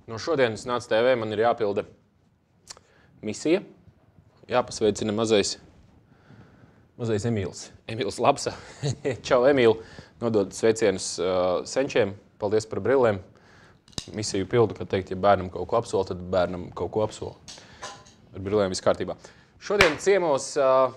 No šodienas Nāc TV man ir jāpilda misija. Jāpasveicina mazais Emīls. Emīls Lapsa. Čau, Emīl. Nodod sveicienus senčiem. Paldies par brillēm. Misiju pildu, kad teikt, ja bērnam kaut ko apsola, tad bērnam kaut ko apsola. Ar brillēm viss kārtībā. Šodien ciemos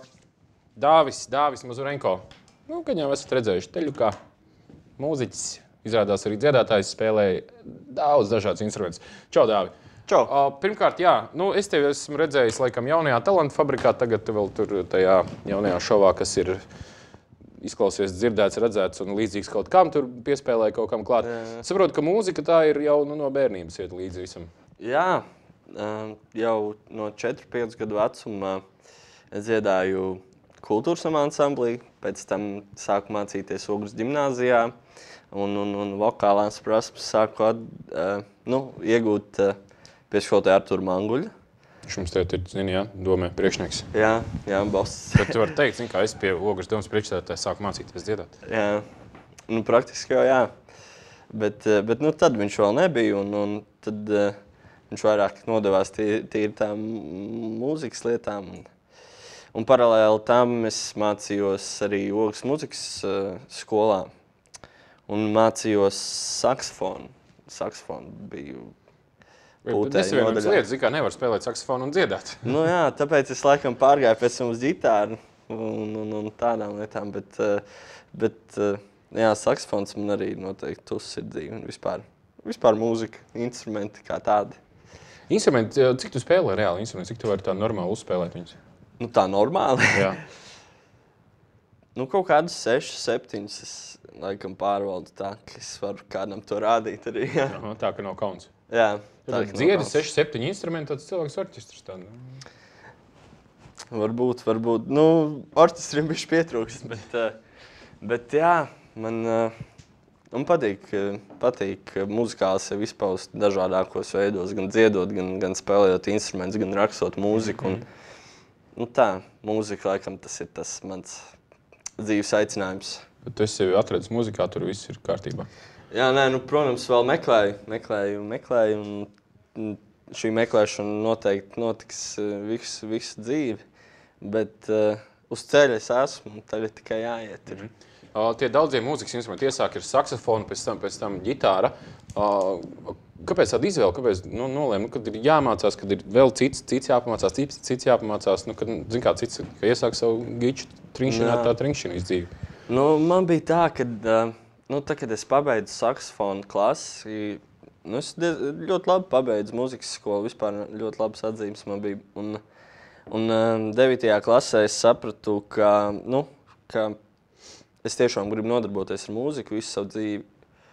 Dāvis Mazurenko. Nu, kad jau esat redzējuši teļukā, mūziķis, izrādās arī dziedātājs, spēlēja daudz dažādus instrumentus. Čau, Dāvi! Čau! Pirmkārt, jā, es tevi esmu redzējis laikam jaunajā talantu fabrikā, tagad vēl tur tajā jaunajā šovā, kas ir izklausies, dzirdēts, redzēts un līdzīgs kaut kam, tur piespēlēja kaut kam klāt. Saprotu, ka mūzika tā ir jau no bērnības iet līdz visam. Jā, jau no 4-5 gadu vecumā es dziedāju kultūras ansamblī, pēc tam sāku mācīties Ogres ģimnāzijā un vokālās prasmes sāku iegūt pie skolotāja Artūra Manguļa. Viņš mums te ir, zini, jā, domē, priekšnieks. Jā, boss. Bet tu vari teikt, zini, kā es pie Ogres domas priekšsēdētāja sāku mācīties dziedāt. Jā, nu praktiski jau jā. Bet nu tad viņš vēl nebija un tad viņš vairāk nodevās tīri tām mūzikas lietām. Un paralēli tam es mācījos arī Ogres mūzikas skolā un mācījos saksofonu. Saksofonu biju pūtēju nodaļā. Lietas, kā nevar spēlēt saksofonu un dziedāt. Nu jā, tāpēc es laikam pārgāju pēc tam uz ģitāru un tādām lietām, bet jā, saksofons man arī noteikti tussirdī un vispār mūzika, instrumenti kā tādi. Instrumenti, cik tu spēlē reāli instrumenti, cik tu vari tā normāli uzspēlēt viņus? Nu tā normāli? Jā. Nu kaut kādus 6-7 es laikam pārvaldu tā, ka es varu kādam to rādīt arī. Jā. Aha, tā, ka nav kauns. Jā. Tad dziedi 6-7 instrumenti, tāds cilvēks orķestrs tādu. Varbūt. Nu, orķestrim bišķi pietrūkst, bet jā, man patīk muzikāli sevi izpaust dažādākos veidos, gan dziedot, gan spēlējot instrumentus, gan rakstot mūziku. Nu tā, mūzika laikam tas ir tas mans dzīves aicinājums. Bet tu esi sevi atradis muzikā, tur viss ir kārtībā. Jā, nē, nu, protams, vēl meklēju, un šī meklēšana noteikti notiks visu dzīvi, bet uz ceļa es esmu, un tagad tikai jāiet ir. Tie daudzie mūzikas instrumenti iesāk ir saksofonu, pēc tam ģitāra. Kāpēc tāda izvēle? Kāpēc nolēma, kad ir jāmācās, kad ir vēl cits jāpamācās, cits jāpamācās, kad, zin kā, cits iesāk savu giču trinkšināt tā trinkšinu izdzīvi? Nu, man bija tā, kad es pabeidzu saksofonu klasi, es ļoti labi pabeidzu mūzikas skolu, vispār ļoti labas atzīmes man bija. Un 9. klasē es sapratu, ka es tiešām gribu nodarboties ar mūziku visu savu dzīvi.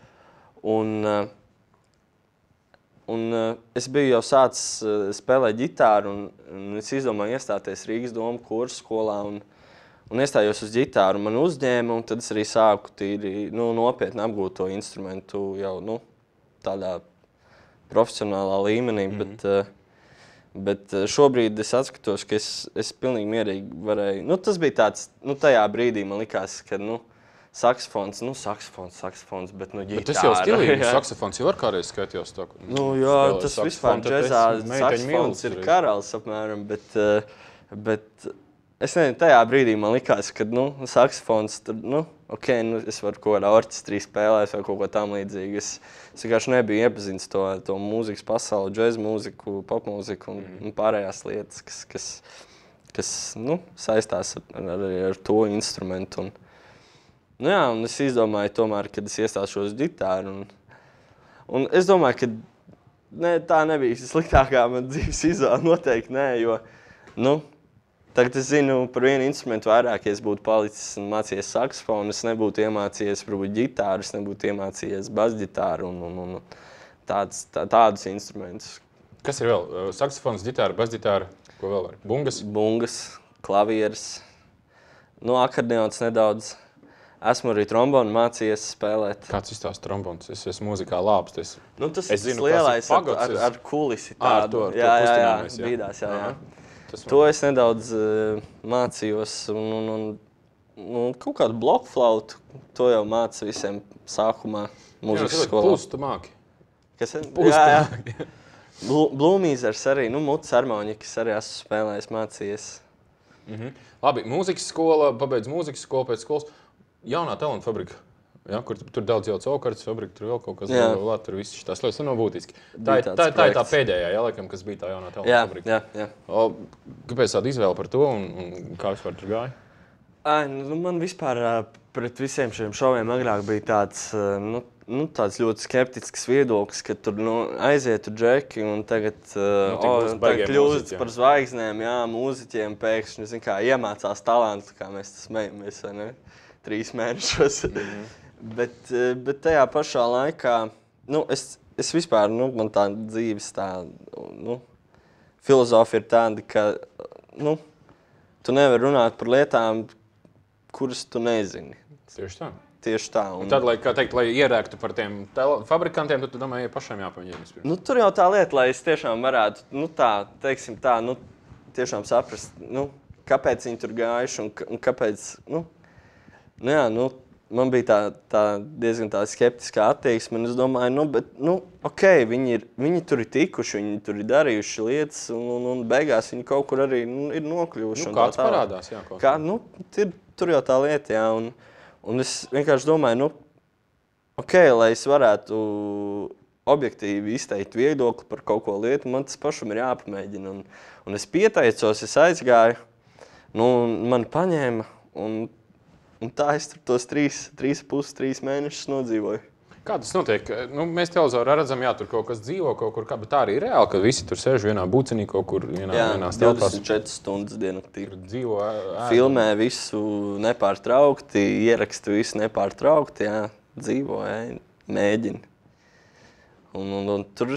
Un es biju jau sācis spēlēt ģitāru, un es izdomāju iestāties Rīgas domu kursu skolā, un iestājos uz ģitāru, man uzņēma, un tad es arī sāku tīri nopietni apgūt to instrumentu jau tādā profesionālā līmenī, bet šobrīd es atskatos, ka es pilnīgi mierīgi varēju. Nu, tas bija tāds, tajā brīdī man likās, ka saksofons, bet ģitāra. Bet tas jau stilīgi, saksofons jau var kādreiz skaitījos tā. Nu jā, tas vispār džezā saksofons ir karalis apmēram, bet es nezinu, tajā brīdī man likās, ka saksofons, es varu kaut kādā orķestrī spēlēt vai kaut ko tam līdzīgi. Es vienkārši nebiju iepazīstināts to mūzikas pasauli, džez mūziku, popmūziku un pārējās lietas, kas saistās ar to instrumentu. Nu jā, un es izdomāju tomēr, kad es iestāšos ģitāru. Un es domāju, ka tā nebija sliktākā man dzīves izvēle, noteikti nē, jo, tagad es zinu par vienu instrumentu vairāk, ja es būtu palicis un mācījies saksofonu, es nebūtu iemācījies varbūt ģitāru, es nebūtu iemācījies basģitāru un tādus instrumentus. Kas ir vēl? Saksofons, ģitāra, basģitāra, ko vēl var? Bungas? Bungas, klavieres, akordeons nedaudz. Esmu arī trombonu mācījies spēlēt. Kāds izstāsta trombons? Es esmu mūzikā labs. Tas lielais ar kulisi tādu. Jā, bīdās, jā. To es nedaudz mācījos un kaut kādu blokflautu. To jau māca visiem sākumā mūzikas skolā. Pulsu tu māki? Kas ir? Jā. Blūmīzers arī, mutes harmonikas arī esmu spēlējis, mācījies. Labi, mūzikas skola, pabeidz mūzikas skolu pēc skolas. Jaunā talenta fabrika, ja, kur tur daudz jau caukartas fabrika, tur vēl kaut kas vēl, tur viss šitās lietas, nav būtiski. Tā ir tā pēdējā, ja, laikam, kas bija tā jaunā talenta fabrika. Jā. Kāpēc tāda izvēle par to un kā vispār tur gāja? Man vispār pret visiem šiem šoviem agrāk bija tāds, tāds ļoti skeptisks viedoklis, ka tur aizietu džeki un tagad kļūst par zvaigznēm, mūziķiem pēkšņi, zin kā, iemācās talantu, kā mēs smejamies, vai ne, 3 mēnešos. Bet tajā pašā laikā, es vispār, man tā dzīves filozofija ir tāda, ka, tu nevari runāt par lietām, kuras tu nezini. Tieši tā. Un tad, lai ierēktu par tiem fabrikantiem, tad tu domā, ja pašiem jāpaņem. Tur jau tā lieta, lai es tiešām varētu, tiešām saprast, kāpēc viņi tur gājuši un kāpēc, man bija tā diezgan tā skeptiskā attieksme, un es domāju, viņi tur ir tikuši, viņi tur ir darījuši lietas, un beigās viņi kaut kur arī ir nokļuvuši. Kāds parādās, jā, kaut kā. Tur jau tā lieta, jā, un es vienkārši domāju, lai es varētu objektīvi izteikt viedokli par kaut ko lietu, man tas pašam ir jāpamēģina. Un es pieteicos, es aizgāju, man paņēma, un tā es tur tos 3 mēnešus nodzīvoju. Kā tas notiek? Mēs televizorā redzam, tur kaut kas dzīvo, kaut kur, bet tā arī ir reāli, ka visi tur sēž vienā bucinī kaut kur, vienā telpās. 24 stundas diennaktī. Dzīvo, filmē visu nepārtraukti, ieraksta visu nepārtraukti, dzīvo, mēģina. Un tur,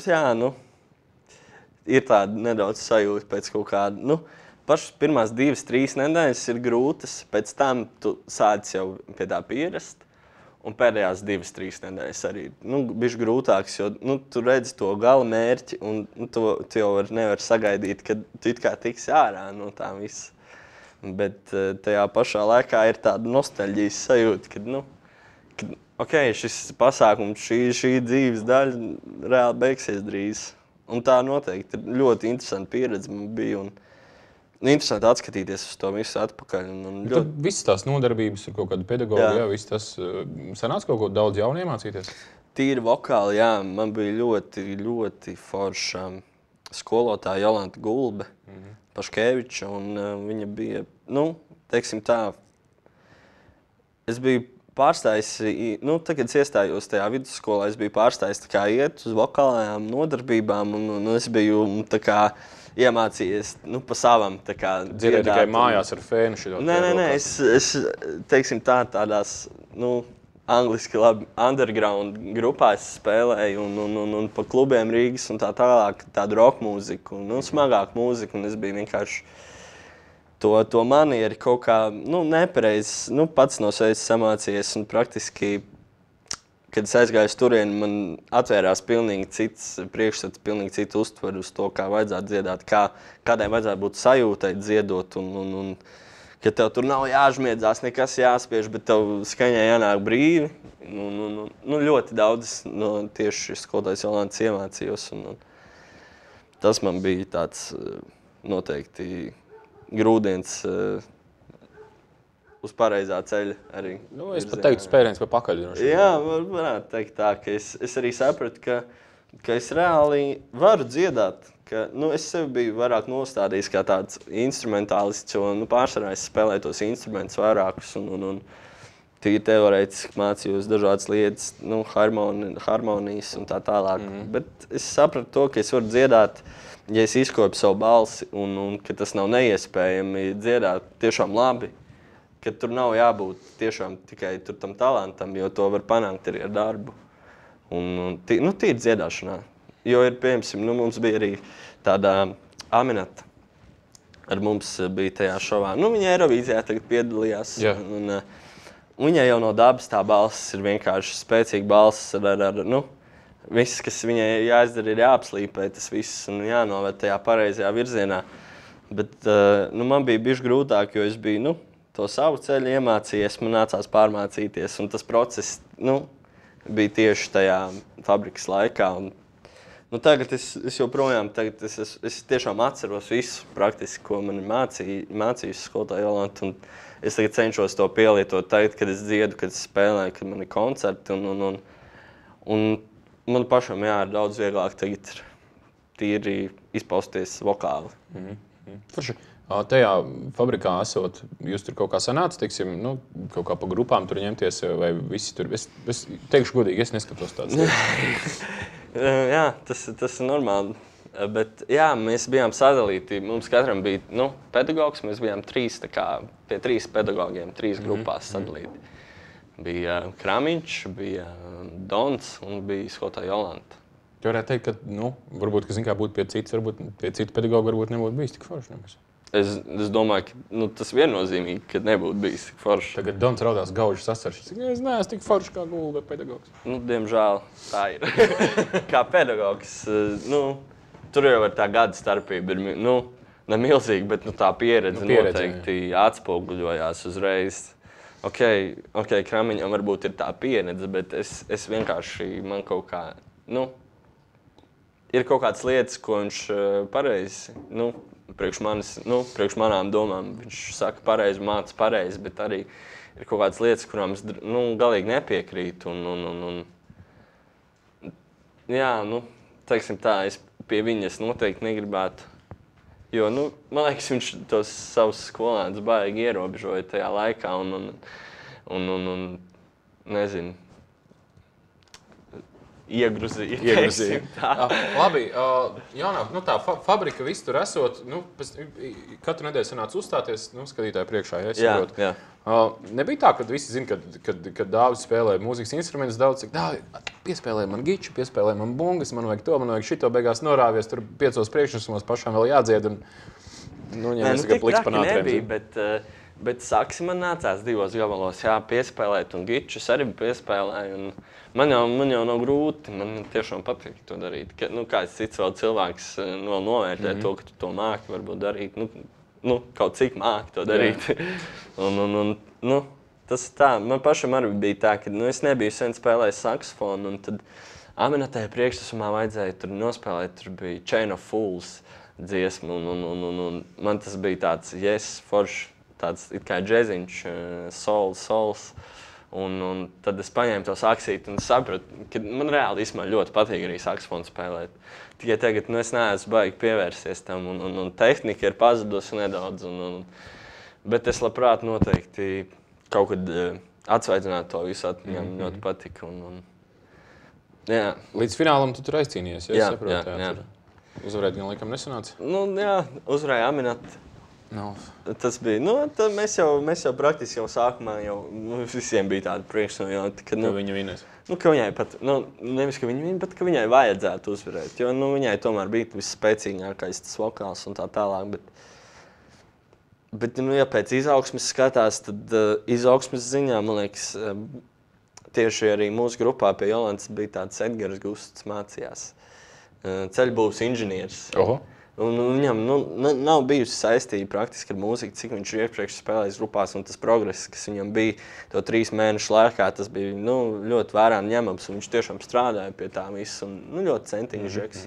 ir tāda nedaudz sajūta pēc kaut kāda, pašas pirmās 2-3 nedēļas ir grūtas, pēc tam tu sāc jau pie tā pierast. Un pēdējās 2-3 nedēļas arī bišķi grūtāks, jo tu redzi to gala mērķi, un tu jau nevar sagaidīt, ka tu it kā tiksi ārā no tā visa. Bet tajā pašā laikā ir tāda nostalģijas sajūta, kad šis pasākums, šī dzīves daļa reāli beigsies drīz. Un tā noteikti ir ļoti interesanta pieredze man bija. Interesanti atskatīties uz to visu atpakaļ. Tad visas tās nodarbības ir kaut kāda pedagoga, viss tas sanāca kaut ko daudz jaunu iemācīties? Tīri vokāli, jā. Man bija ļoti, ļoti forša skolotāja Jolanta Gulbe, Paškeviča, un viņa bija, teiksim tā, es biju pārstājis, tagad es iestājos tajā vidusskolā, es biju pārstājis tā kā iet uz vokālajām nodarbībām, un es biju tā kā iemācījies, pa savam, tā kā dziedāt. Tikai mājās ar fēnu šito? Nē, es teiksim tādās, angliski labi, underground grupās spēlēju un pa klubiem Rīgas un tā tālāk tādu rock mūziku un smagāku mūziku, un es biju vienkārši to manieri kaut kā, nepareizi, pats no sevis samācījies, un praktiski, kad es aizgāju uz turieni, man atvērās pilnīgi cits priekšstats, pilnīgi cita uztver uz to, kā vajadzētu dziedāt, kādai vajadzētu būt sajūtai dziedot, un ka tev tur nav jāžmiedzās, nekas jāspiež, bet tev skaņai jānāk brīvi. Ļoti daudz no tieši skolotājs Jolants iemācījos, un tas man bija tāds noteikti grūdienis uz pareizā ceļa arī. Es pat teiktu spēriens pa pakaļ. Jā, varētu teikt tā, ka es arī sapratu, ka es reāli varu dziedāt. Es sevi biju vairāk nostādījis kā tāds instrumentālists, jo pārsvarā es spēlēju tos instrumentus vairākus un tīri teorētiski mācījos dažādas lietas, harmonijas un tā tālāk. Bet es sapratu to, ka es varu dziedāt, ja es izkopu savu balsi un ka tas nav neiespējami dziedāt tiešām labi. Ka tur nav jābūt tiešām tikai tam talantam, jo to var panākt arī ar darbu. Un tīri dziedāšanā. Jo ir, piemēram, mums bija arī tāda Aminata. Ar mums bija tajā šovā. Viņa Eirovīzijā tagad piedalījās. Un viņai jau no dabas tā balss ir vienkārši spēcīga balss viss, kas viņai jāizdara, ir jāapslīpē tas viss un jānoved tajā pareizajā virzienā. Bet man bija bišķi grūtāk, jo es biju, to savu ceļu iemācījies, man nācās pārmācīties, un tas process, bija tieši tajā fabrikas laikā, un Tagad es joprojām, es tiešām atceros visu praktiski, ko man mācījis skolotāja Jolanta, un es tagad cenšos to pielietot tagad, kad es dziedu, kad es spēlēju, kad man ir koncerti, un man pašam, ir daudz vieglāk tagad tīri izpausties vokāli. Forši. Tajā fabrikā esot, jūs tur kaut kā sanāca, teiksim, kaut kā pa grupām tur ņemties, vai visi tur, es teikšu godīgi, es neskatos tādas lietas. Jā, tas ir normāli, bet jā, mēs bijām sadalīti, mums katram bija, pedagogs, mēs bijām pie 3 pedagogiem, 3 grupās sadalīti. Bija Kramiņš, bija Dons un bija skolotāja Jolanta. Tu varētu teikt, ka, varbūt, ka būtu pie citu pedagogu, varbūt nebūtu bijis tik forši nemaz. Es domāju, ka tas viennozīmīgi, ka nebūtu bijis tik forši. Tagad Dons raudās gauži sasaršs. Es neesmu tik forši kā Gulbe pedagogs. Diemžēl tā ir. Kā pedagogs, tur jau ir tā gada starpība. Ne milzīgi, bet tā pieredze noteikti atspoguļojās uzreiz. Ok, Kramiņam varbūt ir tā pieredze, bet es vienkārši, man kaut kā, ir kaut kādas lietas, ko viņš pareizi, priekš manām domām, viņš saka pareizi, māca pareizi, bet arī ir kaut kādas lietas, kurām es galīgi nepiekrītu. Jā, teiksim tā, es pie viņas noteikti negribētu, jo, man liekas, viņš tos savus skolēnus baigi ierobežoja tajā laikā un nezinu, iegruzīja. Labi, Jānāk, tā fabrika viss tur esot, katru nedēļu sanāca uzstāties, skatītāju priekšā, ja es saprotu. Jā. Nebija tā, ka visi zina, kad Dāvis spēlē mūzikas instrumentus daudz, cik Dāvi, piespēlē man giču, piespēlē man bungas, man vajag to, man vajag šito, beigās norāvies, tur 5 priekšnesumos pašām vēl jādzied, un, ņemies tikai pliks pa nātrēm. Bet saksi man nācās 2 gabalos piespēlēt, un gičus arī piespēlēju. Un man jau nav grūti, man tiešām patīk to darīt. Kāds cits vēl cilvēks novērtē to, ka tu to māki varbūt darīt. Kaut cik māki to darīt. Tas tā, man pašam arī bija tā, ka es nebiju sen spēlējis saksofonu, un tad Aminatai priekšnesumā vajadzēja tur nospēlēt, tur bija Chain of Fools dziesma, un man tas bija tāds, forši. Tāds it kā džeziņš, sols. Un tad es paņēmu to saksīti un sapratu, ka man reāli ļoti patīk arī saksofonu spēlēt. Tikai tagad es neesmu baigi pievērsties tam, un tehnika ir pazudusi nedaudz. Bet es labprāt noteikti kaut kad atsvaidzinātu to visu atmiņā, man ļoti patika. Jā. Līdz finālam tu tur aizcīnījies, ja? Jā. Uzvarēt gan laikam nesanāca? Uzvarēja Aminata. Tas bija, mēs jau praktiski jau sākumā visiem bija tāda priekšsajūta, ka viņa vinēs. Ka viņai pat, nevis, ka viņa vinēs, bet ka viņai vajadzētu uzvarēt, jo, viņai tomēr bija visspēcīgākais tas vokāls un tā tālāk, bet ja pēc izaugsmes skatās, tad izaugsmes ziņā, man liekas, tieši arī mūsu grupā pie Jolantas bija tāds Edgars Gusts mācījās, ceļbūves inženieris. Un viņam nav bijusi saistība praktiski ar mūziku, cik viņš iepriekš spēlējis grupās, un tas progress, kas viņam bija to 3 mēnešu laikā, tas bija ļoti vērām ņemams, un viņš tiešām strādāja pie tā visu, un ļoti centīgs žeks.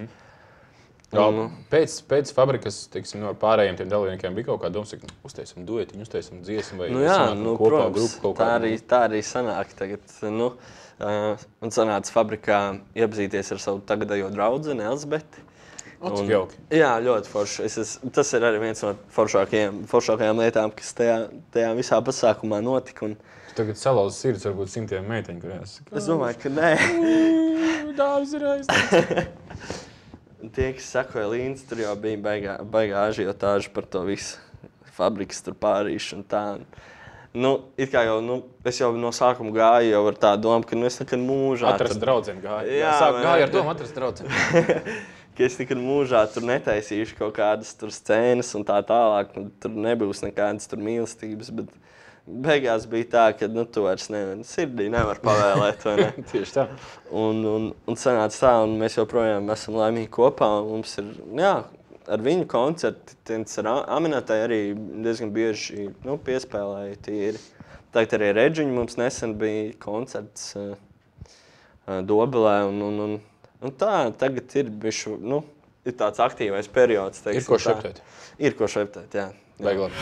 Pēc fabrikas, teiksim, ar pārējiem tiem dalībniekiem bija kaut kā domas, ka uztaisim duetiņu, uztaisim dziesmu vai kopā protams, grupu kaut kā. Tā arī sanāk tagad. Man sanāca fabrikā iepazīties ar savu tagadējo draudzeni Elzbeti. Cik jauki. Jā, ļoti forši. Tas ir arī viens no foršākajām lietām, kas tajā visā pasākumā notika. Tu tagad salauz sirds varbūt 100 meiteņu, kurās. Es domāju, ka nē. Dāvis ir aizstāts. Tie, kas sakoja līdzi, tur jau bija baigā ažiotāža par to visu. Fabrikas tur pārīšu un tā. It kā jau, es jau no sākuma gāju jau ar tā domu, ka es nekad mūžā... Atrast draudzeni gāju. Gāju ar domu atrast draudzeni. Ka es nekad mūžā tur netaisīšu kaut kādas tur scēnas un tā tālāk. Tur nebūs nekādas tur mīlestības, bet beigās bija tā, ka tu vairs sirdī nevar pavēlēt, vai ne? Tieši tā. Un sanāca tā, un mēs joprojām esam laimīgi kopā, un mums ir, ar viņu koncerti, ar Aminatai arī diezgan bieži piespēlēja tīri. Tagad arī Redžiņu mums nesen bija koncerts Dobelē, un tagad ir bišķi, ir tāds aktīvais periods. Teiksim, ir ko šeptēt. Ir ko šeptēt, jā. Beiglāk.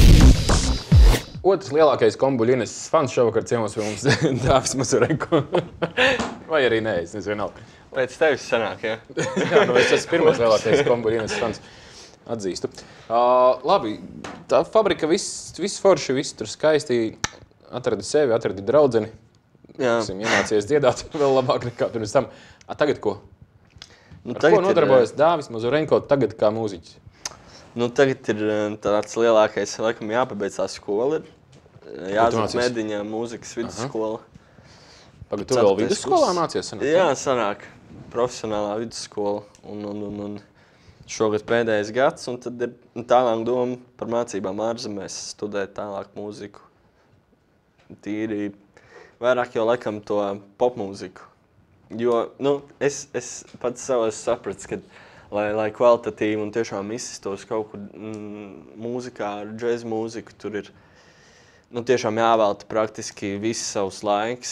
Otrs lielākais Kombuļu Ineses fans šovakar ciemos pie mums Dāvis Mazurenko. Vai arī nē, es nezinu. Pēc tevis sanāk, jā? Jā, es esmu pirmais lielākais Kombuļu Ineses fans. Atzīstu. Labi, tā fabrika viss forši, viss tur skaisti. Atradi sevi, atradi draudzeni. Iemācies dziedāt vēl labāk nekā pirms tam. Tagad ko? Ar ko nodarbojas Dāvis Mazurenko tagad kā mūziķis? Tagad ir tāds lielākais, laikam jāpabeidz tā skola. Jāzūt Mediņā mūzikas vidusskola. Pagad, tu vēl vidusskolā mācies? Jā, sanāk. Profesionālā vidusskola. Un šogad pēdējais gads, un tad ir tālāk doma par mācībām ārzemēs, studēt tālāk mūziku. Tīri vairāk jau laikam to popmūziku. Jo, es pats sev esmu sapratis, ka lai kvalitatīvi un tiešām izsistos kaut kur mūzikā ar džēzu mūziku, tur ir tiešām jāvelta praktiski viss savs laiks.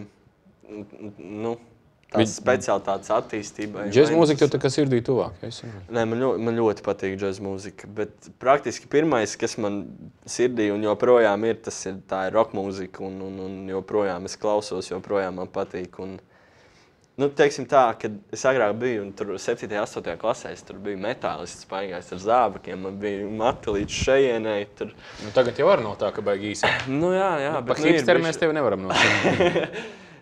Tās speciālitātes attīstībai. Džēzu mūzika tev tā kā sirdī tuvāk? Nē, man ļoti patīk džēzu mūzika, bet praktiski pirmais, kas man sirdī un joprojām ir, tā ir rock mūzika, un joprojām es klausos, joprojām man patīk. Teiksim tā, kad es agrāk biju, un tur 7. 8. klasē, es tur biju metālists, paigājis ar zābakiem, man bija mati līdz šejienei. Tagad jau var no tā, ka baigi īsi. Jā. Pa hipsteri mēs tevi nevaram nosaukt.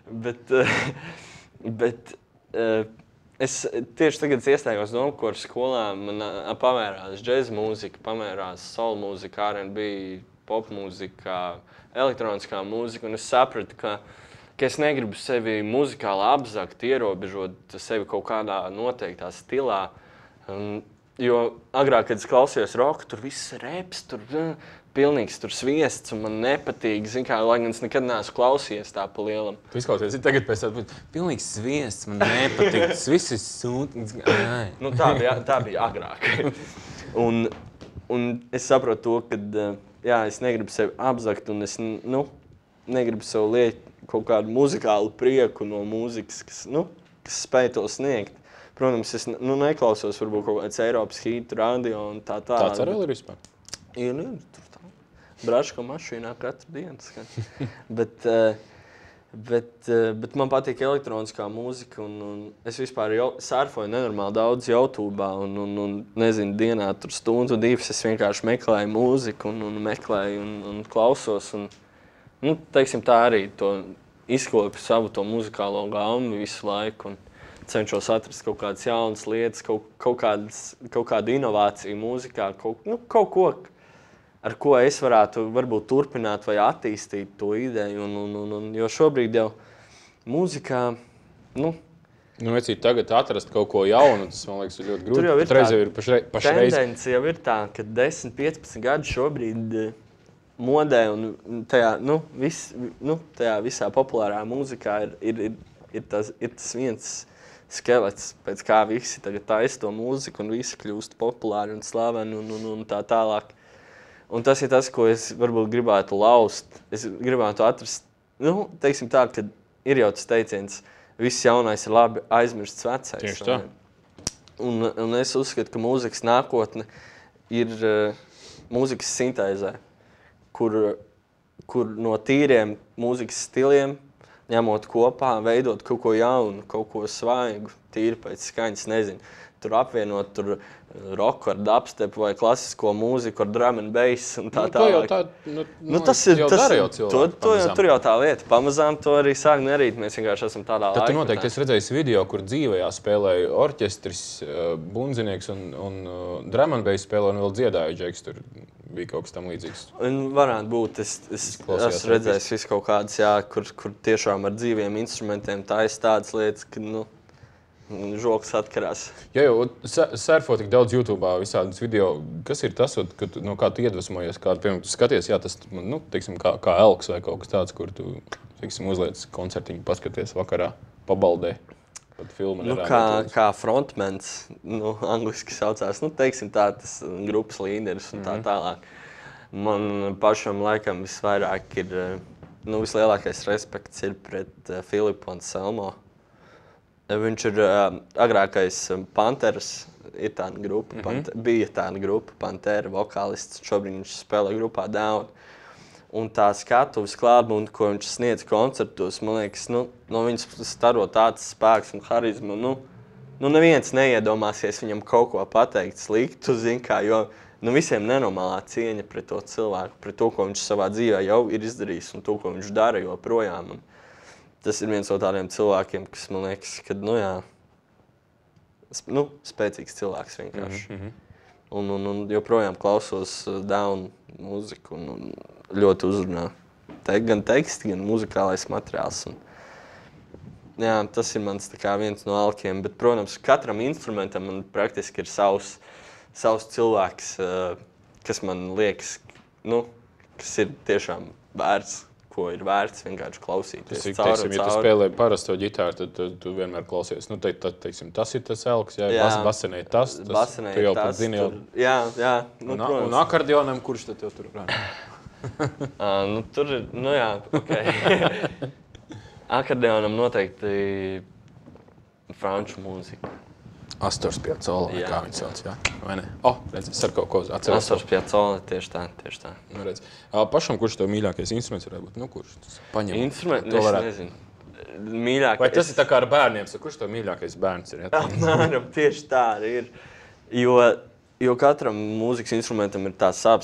Bet es tieši tagad iestājos Domkoru skolā, man pamērās džēza mūzika, pamērās soul mūzika, R&B, pop mūzika, elektroniskā mūzika, un es sapratu, ka es negribu sevi muzikāli apzakt, ierobežot sevi kaut kādā noteiktā stilā. Jo agrāk, kad es klausījos roku, tur viss reps, tur pilnīgs tur sviests, un man nepatīk, lai gan es nekad neesmu klausījies tā pa lielam. Tu izklausies, tagad pēc tā, pilnīgs sviests, man nepatīk, tas viss ir sūtnis. Tā bija agrāk. Un es saprotu to, ka es negribu sevi apzakt, un es negribu sev liekt kaut kādu muzikālu prieku no mūzikas, kas spēj to sniegt. Protams, es neklausos varbūt kaut kāds Eiropas hītu radio un tā. Tāds arī ir vispār? Ir, tur tā. Braška mašīnā katru dienu skan. Bet man patīk elektroniskā mūzika, un es vispār surfoju nenormāli daudz YouTube'ā, un nezinu, dienā tur stundu, divas es vienkārši meklēju mūziku, un meklēju, un klausos, un teiksim tā arī to izkopju savu to muzikālo gaumi visu laiku un cenšos atrast kaut kādas jaunas lietas, kaut kādu inovāciju mūzikā, kaut ko, ar ko es varētu varbūt turpināt vai attīstīt to ideju. Jo šobrīd jau mūzikā, vecīt, tagad atrast kaut ko jaunu, tas man liekas ir ļoti grūti. Tur jau ir pašreiz. Tendence jau ir tā, ka 10-15 gadu šobrīd modē un tajā, tajā visā populārā mūzikā ir tas viens skelets, pēc kā visi tagad taisa to mūziku un visi kļūst populāri un slaveni un tā tālāk. Un tas ir tas, ko es varbūt gribētu laust. Es gribētu atrast, teiksim tā, ka ir jau tas teiciens, viss jaunais ir labi, aizmirsts vecais. Tieši tā. Un es uzskatu, ka mūzikas nākotne ir mūzikas sintēzē. Kur no tīriem mūzikas stiliem, ņemot kopā, veidot kaut ko jaunu, kaut ko svaigu, tīri pēc skaņas, nezinu. Tur apvienot roku ar dubstepu vai klasisko mūziku ar drum and bass un tā tālāk. Tur jau tā lieta. Pamazām to arī sāk nerīt. Mēs vienkārši esam tādā laikā. Tad tu noteikti esi redzējis video, kur dzīvajā spēlēja orķestris, bundzinieks un drum and bass spēlē un vēl dziedāja džeks. Tur bija kaut kas tam līdzīgs. Varētu būt. Es esmu redzējis visu kaut kādas, kur tiešām ar dzīviem instrumentiem taisa tādas lietas, ka, žoks atkarās. Jā, jau surfo tik daudz YouTube'ā visādus video. Kas ir tas, no kā tu iedvesmojies? Piemēram, tu skaties, tas, teiksim, kā elks vai kaut kas tāds, kur tu, teiksim, uzliec koncertiņu, paskaties vakarā, pabaldē. Pat filmu kā frontmens, angliski saucās, teiksim tā, tas grupas līderis un tā tālāk. Man pašam laikam visvairāk ir, vislielākais respekts ir pret Filipu un Selmo. Viņš ir agrākais Panteras, ir tāda grupa, bija tāda grupa, Pantera vokālists, šobrīd viņš spēlē grupā Down. Un tā skatuves klātbūtne, ko viņš sniedz koncertos, man liekas, no viņas staro tāds spēks un harizma. Neviens neiedomāsies viņam kaut ko pateikt sliktu, jo visiem nenormālā cieņa pret to cilvēku, pret to, ko viņš savā dzīvē jau ir izdarījis un to, ko viņš dara joprojām. Un tas ir viens no tādiem cilvēkiem, kas man liekas, kad, spēcīgs cilvēks vienkārši. Un joprojām klausos Down mūziku un ļoti uzrunā. Gan teksti, gan muzikālais materiāls. Jā, tas ir mans viens no alkiem, bet, protams, katram instrumentam man praktiski ir savs cilvēks, kas man liekas, kas ir tiešām vērts, ko ir vērts vienkārši klausīties. Ja tu spēlē parasto ģitāru, tad tu vienmēr klausies. Teiksim, tas ir tas elks, basenē tas, tu jau pat zini. Jā. Un akordionam, kurš tad jau tur rāda? Tur ir, ok. Akordionam noteikti franču mūzika. Astors Piazzolla, kā viņi sauc, vai ne? Redz, es ar kaut ko atceros. Astors Piazzolla, tieši tā. Redz. Pašam, kurš tev mīļākais instruments varētu būt? Kurš tas paņem? Instruments? Es nezinu. Mīļākais... Vai tas ir tā kā ar bērniem? Kurš tev mīļākais bērns ir? Apmēram, tieši tā arī ir. Jo katram mūzikas instrumentam ir tā sava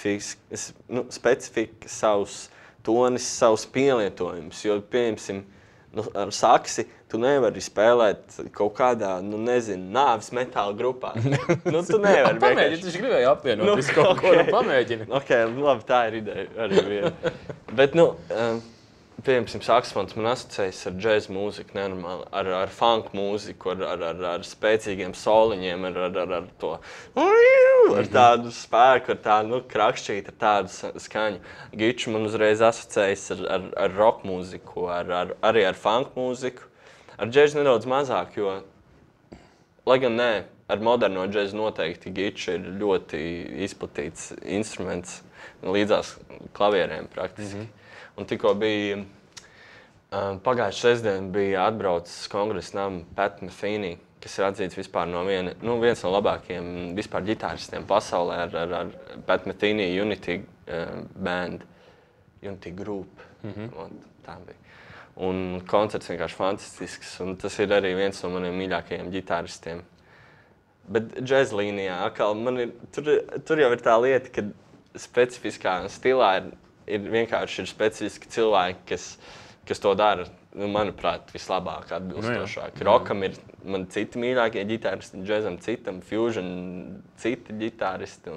specifika, savs tonis, savs pielietojums. Jo, pieņemsim, ar saksi tu nevari spēlēt kaut kādā, nāves metāla grupā. Tu nevari. Pamēģini, tu gribēji apvienot visu kaut ko, pamēģini. Ok, labi, tā ir ideja arī viena. Bet, pieņemsim, saksofons man asociējas ar džēz mūziku, nenormāli, ar funk mūziku, ar spēcīgiem soliņiem, ar to, ar tādu spēku, ar tādu krakšķītu, ar tādu skaņu. Gičs man uzreiz asociējas ar rock mūziku, arī ar funk mūziku. Ar džēzu nedaudz mazāk, jo, lai gan nē, ar moderno džēzu noteikti Gičs ir ļoti izplatīts instruments līdzās klavierēm praktiski. Un tikko bija pagājušajā sestdien bija atbraucis kongresa nama Pat Metheny, kas ir atzīts vispār viens no labākajiem vispār ģitāristiem pasaulē ar Pat Metheny Unity band, Unity Group. Tā bija. Un koncerts vienkārši fantastisks, un tas ir arī viens no maniem mīļākajiem ģitāristiem. Bet džēz līnijā atkal tur jau ir tā lieta, ka specifiskā stilā ir vienkārši specifiski cilvēki, kas to dara, manuprāt, vislabāk atbilstošāk. Rockam ir man citi mīļākie ģitāristi, džēzam citam, fusion citi ģitāristi.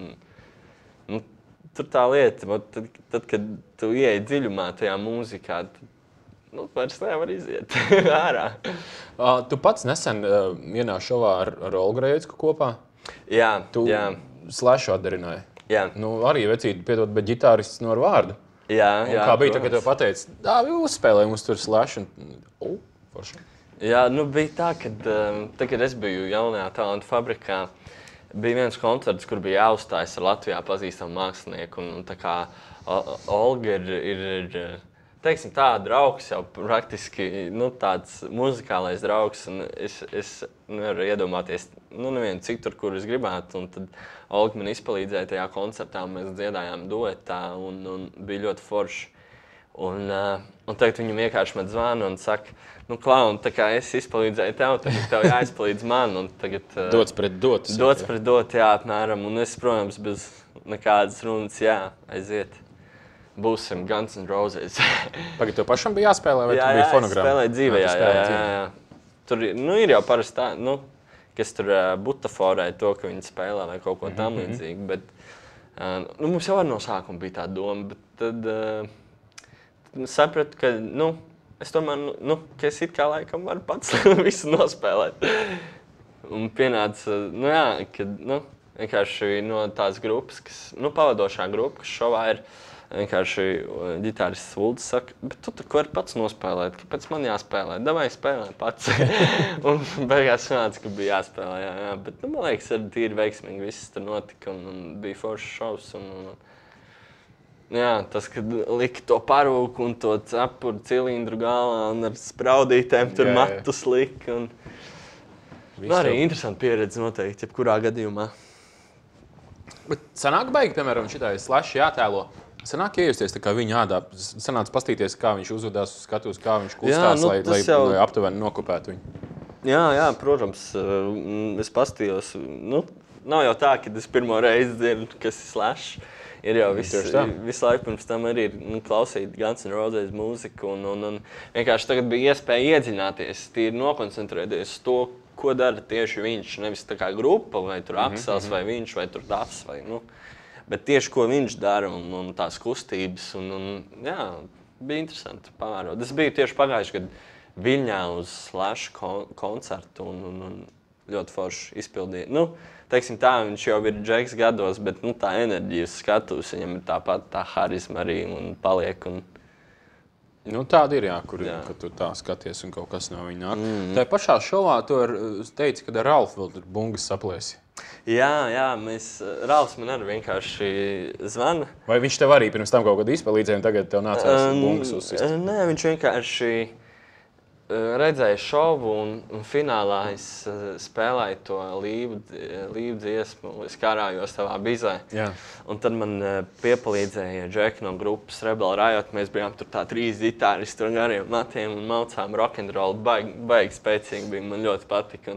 Tur tā lieta, tad, kad tu ieej dziļumā tajā mūzikā, vairs nevar iziet ārā. Tu pats nesen vienā šovā ar Olgu Reicku kopā? Jā. Tu Slashu atdarināji? Jā. Arī vecīti piedod, bet ģitārists ar vārdu. Jā. Kā bija, kad tev pateica, uzspēlēji mums tur Slashu un... forši. Jā, bija tā, kad es biju jaunajā talantu fabrikā, bija viens koncerts, kur bija jāuzstājas ar Latvijā pazīstamu mākslinieku. Un tā kā Olga ir teiksim, tā draugs jau praktiski, tāds muzikālais draugs. Un es nevaru iedomāties nevienu citur, kur es gribētu. Un tad Olga man izpalīdzēja tajā koncertā, mēs dziedājām duetā un bija ļoti forši. Un tagad viņam vienkārši man zvana un saka, Klaun, tā kā es izpalīdzēju tev, tagad tev jāizpalīdz man. Un tagad, dots pret dot. Dots pret dot, jā, apmēram. Un es, protams, bez nekādas runas, jā, aiziet. Būsim Guns N' Roses. Pagad, tev pašam bija jāspēlē, vai tu biji fonogramma? Jā, spēlēju dzīvē, jā. Tur ir jau parasti tā, kas tur butaforē to, ka viņi spēlē vai kaut ko tam līdzīgi. Bet, mums jau no sākuma bija tā doma, bet tad sapratu, ka, es tomēr, ka es it kā laikam varu pats visu nospēlēt. Un pienāca, kad, vienkārši no tās grupas, pavadošā grupa, kas šovā ir, vienkārši ģitārists Vulds saka, bet tu taču vari pats nospēlēt, kāpēc man jāspēlē? Davai spēlē pats. Un beigās sanāca, ka bija jāspēlē, jā. Bet, man liekas, arī tīri veiksmīgi viss tur notika un bija foršs šovs. Jā, tas, kad lika to parūku un to cepuru cilindru galā un ar spraudītēm tur matus lika. Arī interesanti pieredze noteikti, jebkurā gadījumā. Bet sanāk baigi, piemēram, šitais Slash jātēlo. Sanāk iejusties tā kā viņa ādā. Sanāc pastīties, kā viņš uzvedās uz skatuves, kā viņš kustās, lai aptuveni nokopētu viņu. Jā, protams, es pastījos. Nav jau tā, ka es pirmo reizi dzirdu, kas ir Slash. Ir jau visu laiku pirms tam arī klausīt Guns N' Roses mūziku. Un vienkārši tagad bija iespēja iedziļināties, tīri nokoncentrēties uz to, ko dara tieši viņš. Nevis tā kā grupa, vai tur Aksels, vai viņš, vai tur Dafs. Bet tieši ko viņš dara un tās kustības. Jā, bija interesanti pavērot. Es biju tieši pagājuši gadu Viļņā uz Slash koncertu un ļoti forši izpildīja. Teiksim tā, viņš jau ir Džeks gados, bet tā enerģija uz skatuves, viņam ir tāpat tā harizma arī un paliek. Tāda ir, kad tu tā skaties un kaut kas no viņa nāk. Tā pašā šovā tu teici, kad ar Ralfu vēl tur bungas saplēsi. Jā, Ralfs man arī vienkārši zvana. Vai viņš tev arī pirms tam kaut kad izpalīdzēja un tagad tev nācās bungas uzsist? Nē, viņš vienkārši redzēju šovu un finālā es spēlēju to līvu dziesmu, es karājos tavā bizē. Jā. Un tad man piepalīdzēja Džeki no grupas Rebel Riot. Mēs bijām tur tā 3 ģitāristi ar gariem matiem un maucām rock'n'roll. Baigi spēcīgi bija, man ļoti patika.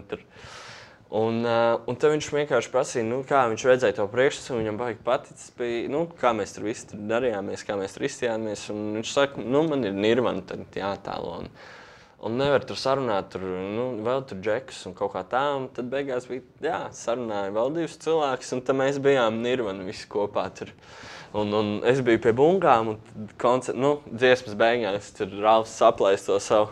Un tad viņš vienkārši prasīja, kā viņš redzēja to priekšnesumu, viņam baigi paticis bija, kā mēs tur visi tur darījāmies, kā mēs tur izstījāmies. Un viņš saka, man ir Nirvana tad jātēlo. Un nevar tur sarunāt, vēl tur Džekus un kaut kā tā. Un tad beigās bija, sarunāja vēl 2 cilvēkus, un tad mēs bijām Nirvana visi kopā tur. Un es biju pie bungām, un dziesmas beigās tur Ralfs saplēs to savu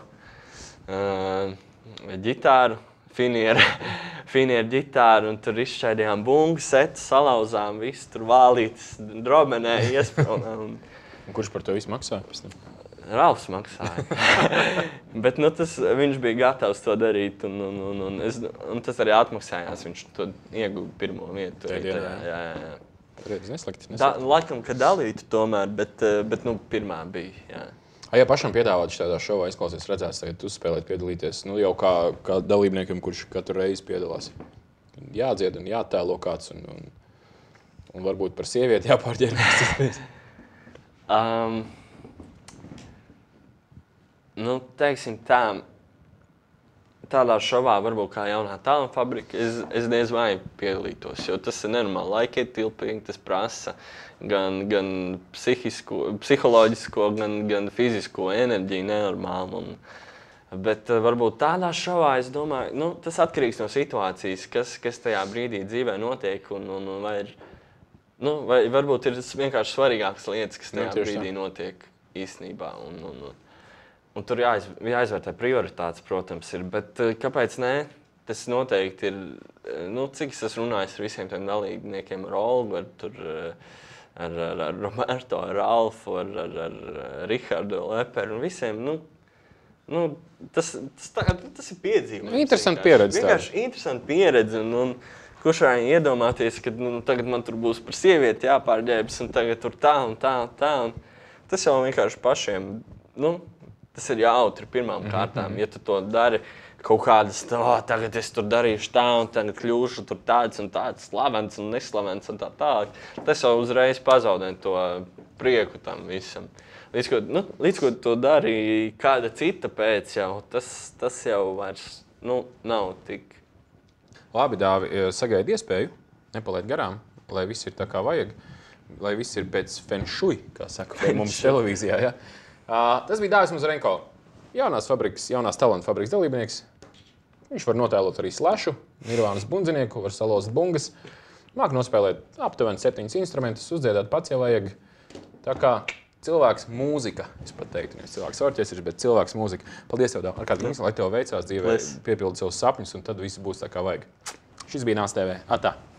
ģitāru, finieru ģitāru, un tur izšķaidījām bungu setu, salauzām visu, tur vālītis, drobenē, iesprāvām. Kurš par to visu maksāja pēc tam? Ralfs maksāja. Bet viņš bija gatavs to darīt, un tas arī atmaksājās. Viņš to ieguva pirmo vietu. Jā. Redz, neslakti. Laikam, ka dalītu tomēr, bet pirmā bija. Jā. Ja pašam piedāvāt tādā šovā, izklausies redzēts, tagad uzspēlēt, piedalīties, jau kā dalībniekam, kurš katru reizi piedalās. Jādzied un jātēlo kāds, un varbūt par sievieti jāpārģērbjas. Teiksim tā, tādā šovā, varbūt kā jaunā talanta fabrika, es diez vai piedalītos, jo tas ir nenormāli laikietilpīgi, tas prasa gan psiholoģisko, gan fizisko enerģiju nenormāli. Bet varbūt tādā šovā, es domāju, tas atkarīgs no situācijas, kas tajā brīdī dzīvē notiek, vai varbūt ir vienkārši svarīgākas lietas, kas tajā brīdī notiek īstenībā. Un tur jāizvērtē prioritātes, protams, ir, bet kāpēc nē? Tas noteikti ir, cik es esmu runājis ar visiem tiem dalībniekiem, ar Olgu, ar Roberto, ar Ralfu, ar Rihardu, Leperu un visiem, tas ir piedzīvojums. Interesanti pieredze. Vienkārši interesanti pieredze, un kurš varēja iedomāties, ka tagad man tur būs par sievieti jāpārģērbjas, un tagad tur tā un tā un tā. Tas jau vienkārši pašiem, tas ir jautri pirmām kārtām, ja tu to dari kaut kādas, tagad es tur darīšu tā un tagad kļūšu tur tāds un tāds slavens un neslavens un tā tālāk. Tas jau uzreiz pazaudē to prieku tam visam. Līdz ko to dari kāda cita pēc jau, tas jau vairs nav tik. Labi, Dāvi, sagaidi iespēju, nepalaid garām, lai viss ir tā kā vajag, lai viss ir pēc feng shui, kā saka pie mums televīzijā. Ja? Tas bija Dāvis Mazurenko, jaunās talanta fabrikas dalībnieks. Viņš var notēlot arī Slashu, Nirvānas bundzinieku, var salauzt bungas. Māk nospēlēt aptuveni 7 instrumentus, uzdziedāt pats, ja vajag. Tā kā cilvēks mūzika, es pat teiktu, nevis cilvēks orķestris, bet cilvēks mūzika. Paldies tev, Dāvi, lai tev veicās dzīvē, piepildi savus sapņus, un tad viss būs tā kā vajag. Šis bija Nāc TV. Atā!